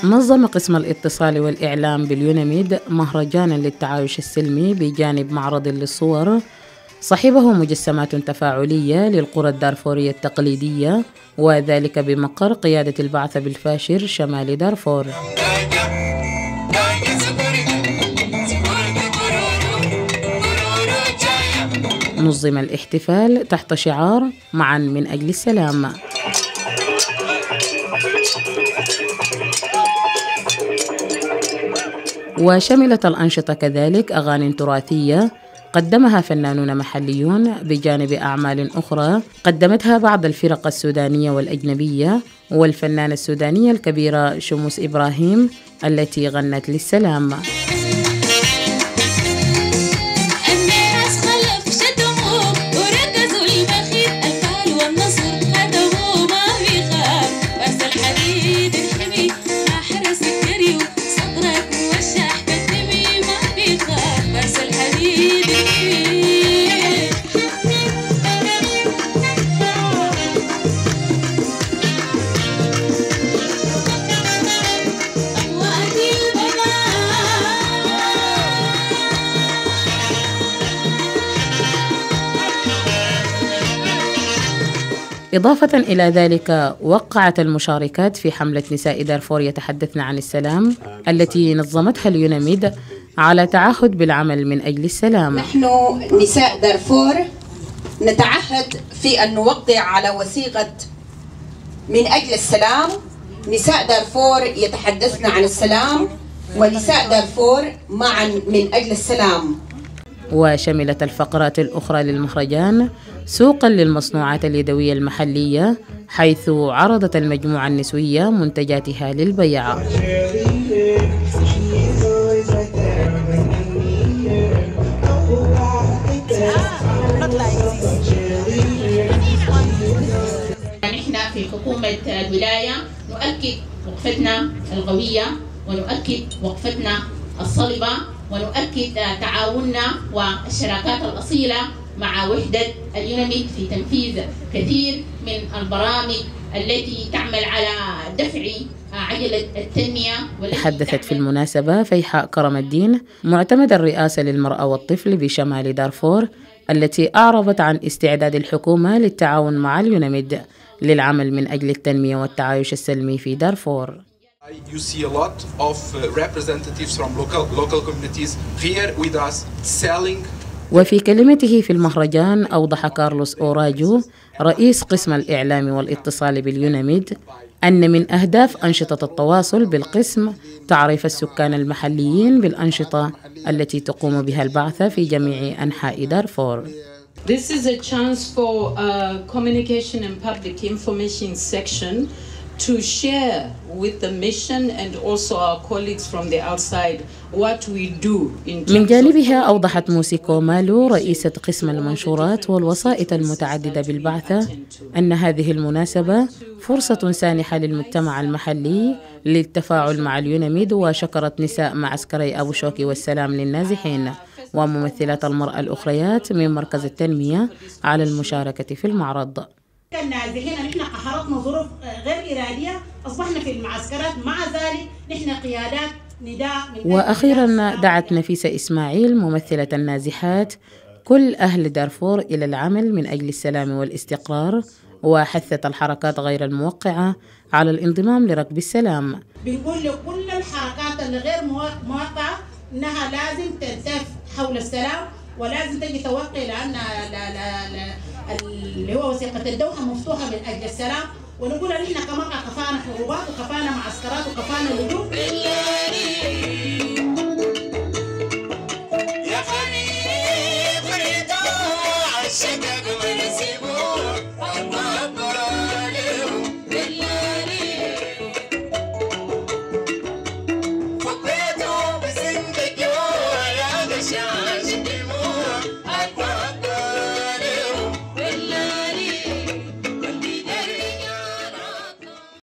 نظم قسم الاتصال والإعلام باليوناميد مهرجاناً للتعايش السلمي بجانب معرض للصور صاحبه مجسمات تفاعلية للقرى الدارفورية التقليدية، وذلك بمقر قيادة البعثة بالفاشر شمال دارفور. نظم الاحتفال تحت شعار معاً من أجل السلام. وشملت الأنشطة كذلك أغاني تراثية قدمها فنانون محليون بجانب أعمال أخرى قدمتها بعض الفرق السودانية والأجنبية، والفنانة السودانية الكبيرة شموس إبراهيم التي غنت للسلام. إضافة إلى ذلك وقعت المشاركات في حملة نساء دارفور يتحدثن عن السلام التي نظمتها اليوناميد على تعهد بالعمل من أجل السلام. نحن نساء دارفور نتعهد في أن نوقع على وثيقة من أجل السلام. نساء دارفور يتحدثن عن السلام، ونساء دارفور معا من أجل السلام. وشملت الفقرات الأخرى للمهرجان سوقاً للمصنوعات اليدوية المحلية، حيث عرضت المجموعة النسوية منتجاتها للبيع. نحن في حكومة الولاية نؤكد وقفتنا القوية، ونؤكد وقفتنا الصلبة، ونؤكد تعاوننا والشراكات الأصيلة مع وحدة اليوناميد في تنفيذ كثير من البرامج التي تعمل على دفع عجلة التنمية. تحدثت في المناسبة فيحاء كرم الدين معتمد الرئاسة للمرأة والطفل بشمال دارفور، التي أعربت عن استعداد الحكومة للتعاون مع اليوناميد للعمل من أجل التنمية والتعايش السلمي في دارفور. You see a lot of representatives from local communities here with us selling. وفي كلمته في المهرجان أوضح كارلوس أوراجو رئيس قسم الإعلام والاتصال باليوناميد أن من أهداف أنشطة التواصل بالقسم تعريف السكان المحليين بالأنشطة التي تقوم بها البعثة في جميع أنحاء دارفور. This is a chance for communication and public information section to share with the mission and also our colleagues from the outside what we do in terms. من جانبها أوضحت موسيكو مالو رئيسة قسم المنشورات والوسائط المتعددة بالبعثة أن هذه المناسبة فرصة سانحة للمجتمع المحلي للتفاعل مع اليوناميد، وشكرت نساء معسكري أبو شوكي والسلام للنازحين وممثلات المرأة الأخريات من مركز التنمية على المشاركة في المعرض. النازحين نحن قهرتنا ظروف غير إرادية، أصبحنا في المعسكرات، مع ذلك نحن قيادات نداء. وأخيرا دعت نفيسة إسماعيل ممثلة النازحات كل أهل دارفور إلى العمل من أجل السلام والاستقرار، وحثت الحركات غير الموقعة على الانضمام لركب السلام. بنقول لكل الحركات اللي غير موقعة إنها لازم تلتف حول السلام، ولازم تجي توقع، لأن اللي هو وثيقة الدوحة مفتوحة من أجل السلام. ونقول إن إحنا كمان كفانا حروبات وكفانا معسكرات وكفانا لجوء.